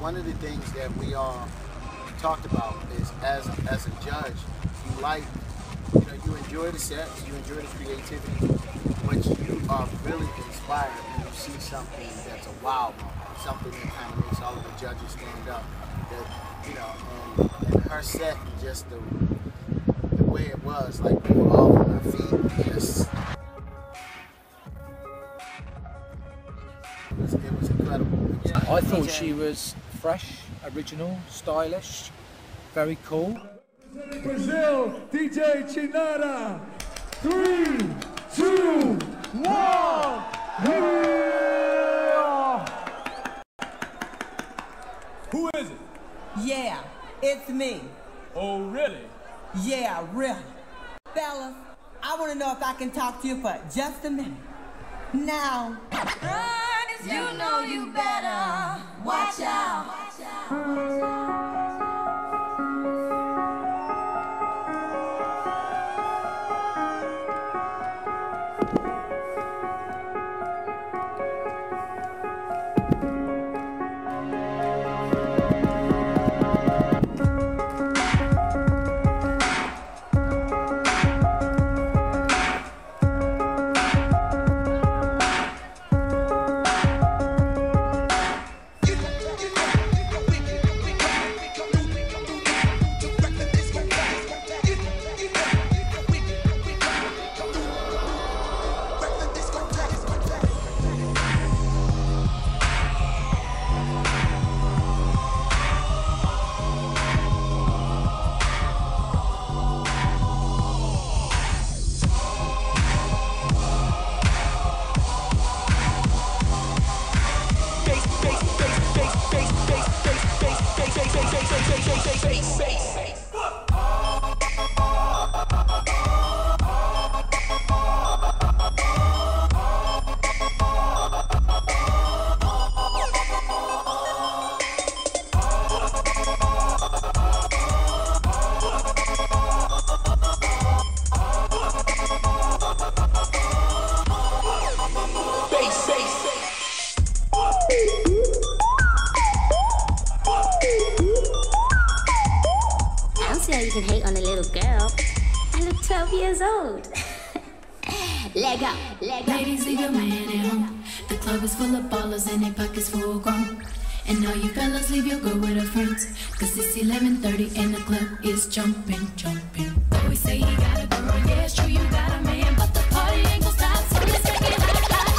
one of the things that we all talked about is as a judge, you like, you enjoy the sets, you enjoy the creativity, but you are really inspired when you see something that's a wow moment, something that kind of makes all of the judges stand up. That, and her set and just the way it was, like we were all on our feet, just it was incredible. I thought she was fresh, original, stylish, very cool. Brazil, DJ Chinara. 3, 2, 1. Who is it? Yeah, it's me. Oh, really? Yeah, really. Fellas, I want to know if I can talk to you for just a minute. Now. You know you better watch out. You can hate on a little girl. I look 12 years old. Leg up, leg up. Ladies, leave your man at home. The club is full of ballers and their pockets full grown. And all you fellas, leave your girl with her friends. Cause it's 11:30 and the club is jumping, jumping. Always say he got a girl, yeah, it's true, you got a man. But the party ain't gon' stop, so let's make it hot, hot.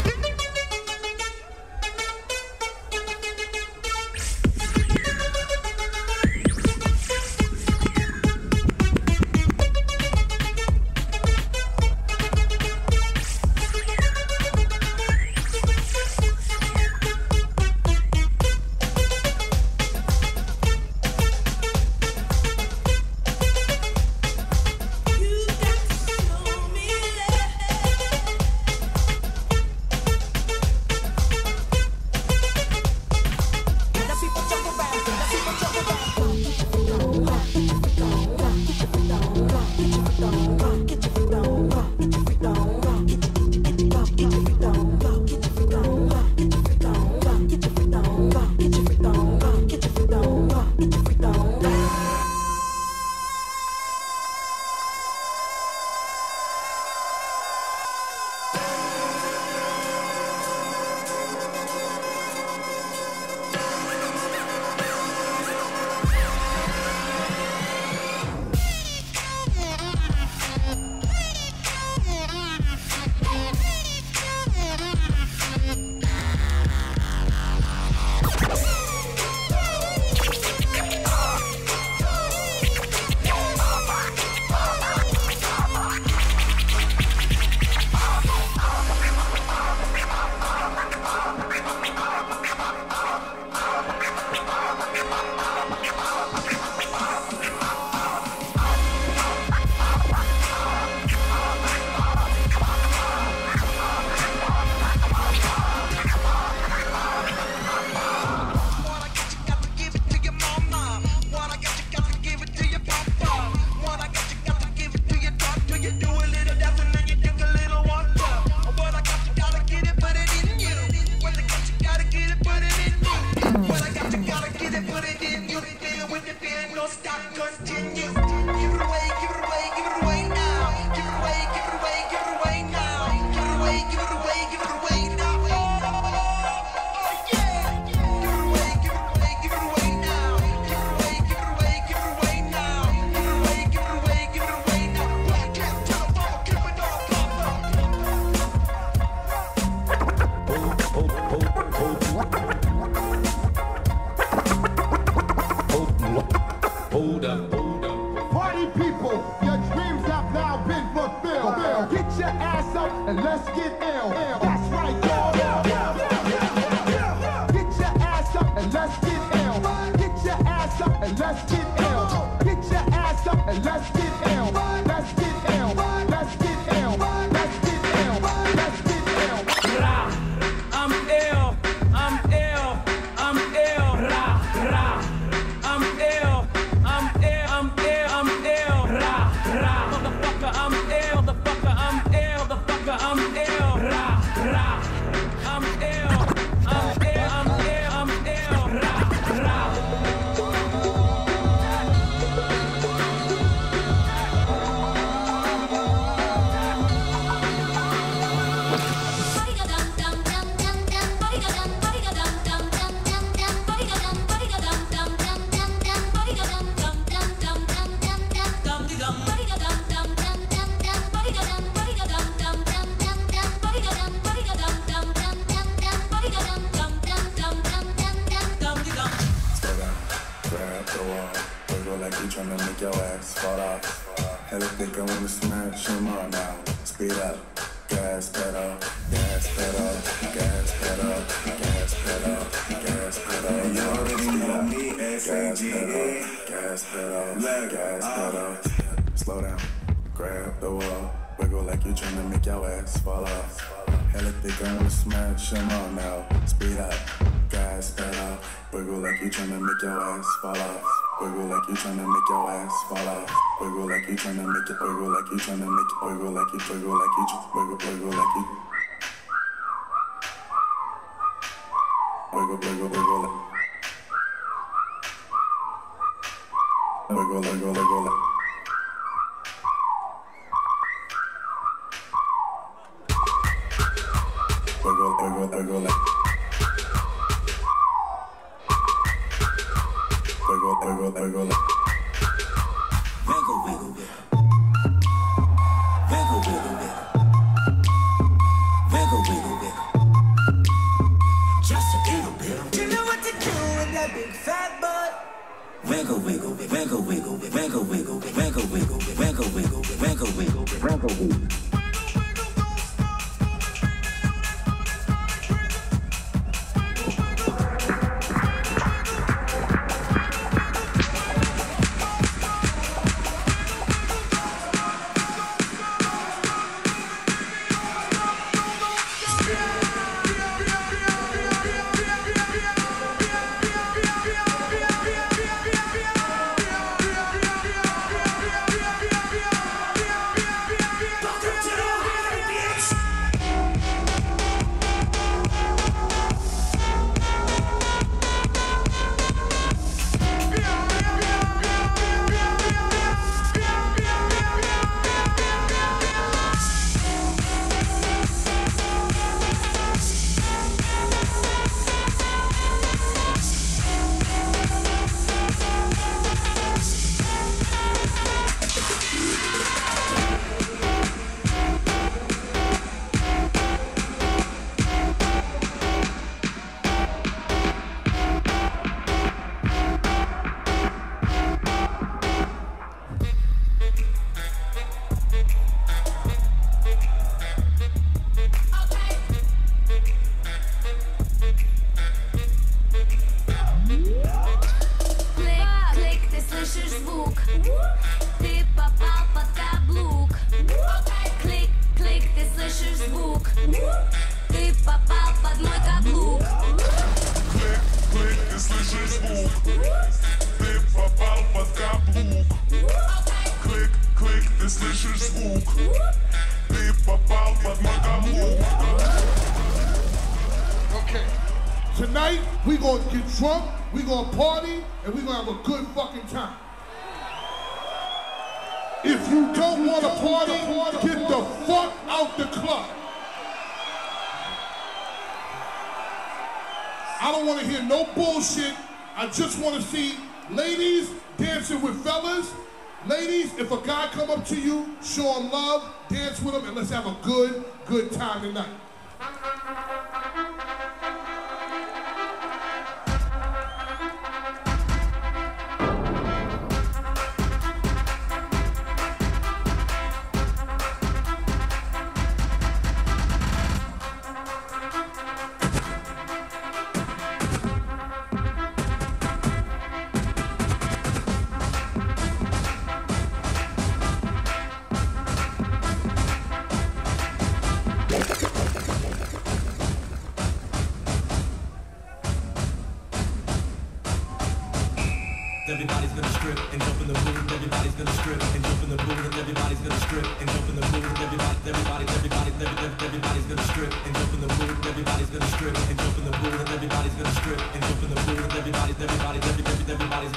party people, your dreams have now been fulfilled. Get your ass up and let's get ill. That's right, y'all. Get your ass up and let's get ill. Get your ass up and let's get ill. Get your ass up and let's get ill. Let's get ill. Let's get ill. Let's get ill. Let's get ill. I'm ill. I'm ill. I'm ill. I'm ill. I'm ill. I'm ill. I'm ill. Motherfucker, I'm ill. The fucker, I'm ill. The fucker, I'm ill. I'm ill. I'm ill. I'm ill. I'm ill. Like you tryna make your ass fall off. Hella think I wanna smash them all now. Speed up, gas pedal, gas pedal, gas pedal, gas pedal, gas pedal. And you already know me, S-A-G-E. Gas pedal, gas pedal. Slow down, grab the wall. Wiggle like you tryna make your ass fall off. Hella think I wanna smash them all now. Speed up, gas pedal. Wiggle like you tryna make your ass fall off. Wiggle like you tryna make your ass fall off. Wiggle like you tryna make it. Wiggle like you tryna make it. Wiggle like you. Wiggle like you. Wiggle like you. Wiggle wiggle wiggle. Wiggle wiggle wiggle. Wiggle wiggle wiggle. Wiggle, wiggle, wiggle. Wiggle, wiggle, wiggle. Wiggle, wiggle, wiggle. Wiggle, wiggle, wiggle. Just a little bit. You know what to do with that big fat butt. Wiggle, wiggle, wiggle, wiggle, wiggle, wiggle, wiggle, wiggle, wiggle, wiggle, wiggle, wiggle, wiggle, wiggle, wiggle. Tonight, we gonna get drunk, we gonna party, and we gonna have a good fucking time. If you don't wanna party, get the fuck out the club. I don't wanna hear no bullshit. I just wanna see ladies dancing with fellas. Ladies, if a guy come up to you, show him love, dance with him, and let's have a good time tonight. gonna strip and jump in the pool, and everybody's gonna strip and jump in the pool, and everybody's gonna strip and jump in the pool, and everybody's gonna strip and jump in the pool, and everybody's gonna strip and jump in the pool, and everybody's.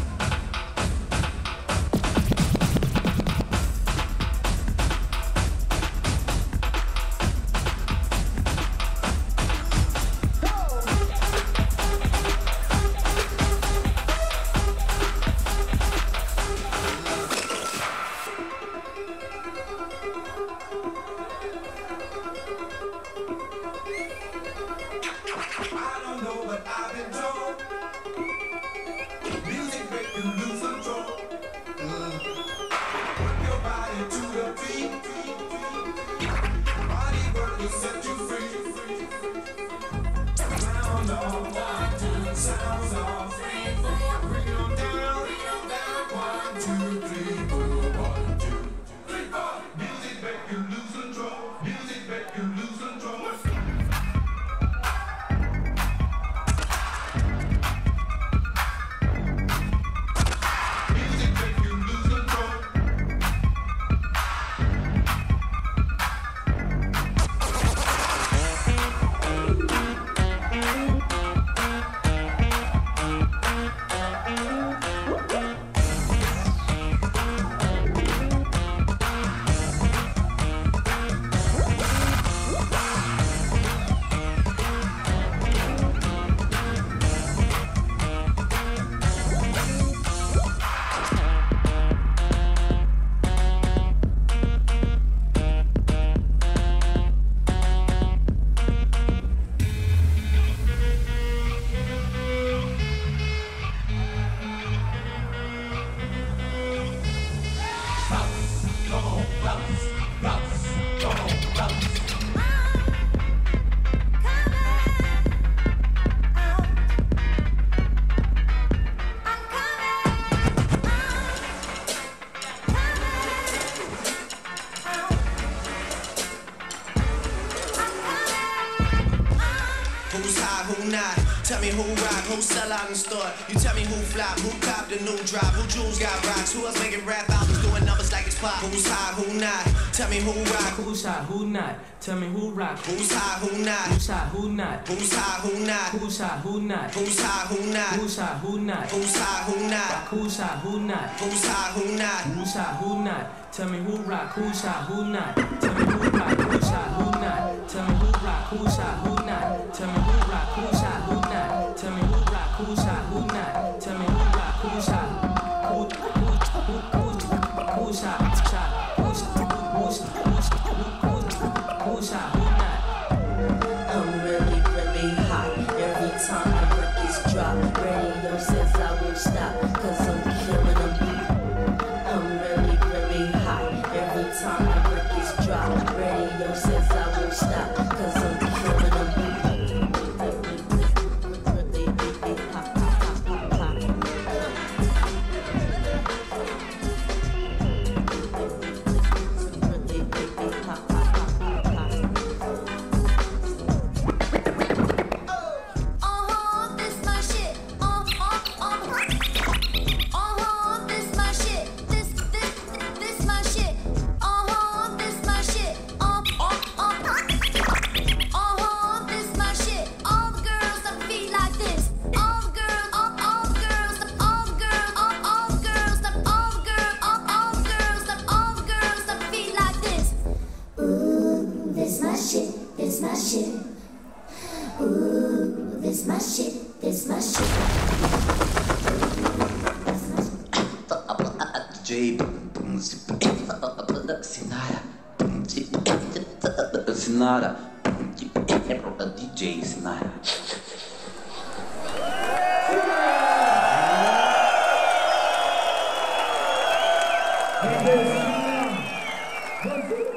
Tell me who rock, who sell out and store. You tell me who flop, who cop the new drop, who jewels got rocks, who else making rap albums doing numbers like it's pop. Who's high, who not? Tell me who rock, who's high, who not? Tell me who rock, who's high, who not? Who's high, who not? Who's high, who not? Who's high, who not? Who's high, who not? Who's high, who not? Who's high, who not? Who's high, who not? Who's high, who not? Who's high, who not? Tell me who rock, who's high, who not? Tell me who rock, who's high, who not? Tell me who rock, who's high, who not? Tell me who rock, who's high, who not? Tell me who rock, who's high, who not? Tell me who rock, who's high, who's high, who's high, who not? I'm really, really hot. Every time the records drop, radio says I won't stop, 'cause I'm killing a beat. I'm really, really hot. Every time the records drop, radio says I won't stop, 'cause I'm killing a beat. Sinara, DJ Sinara. Hey,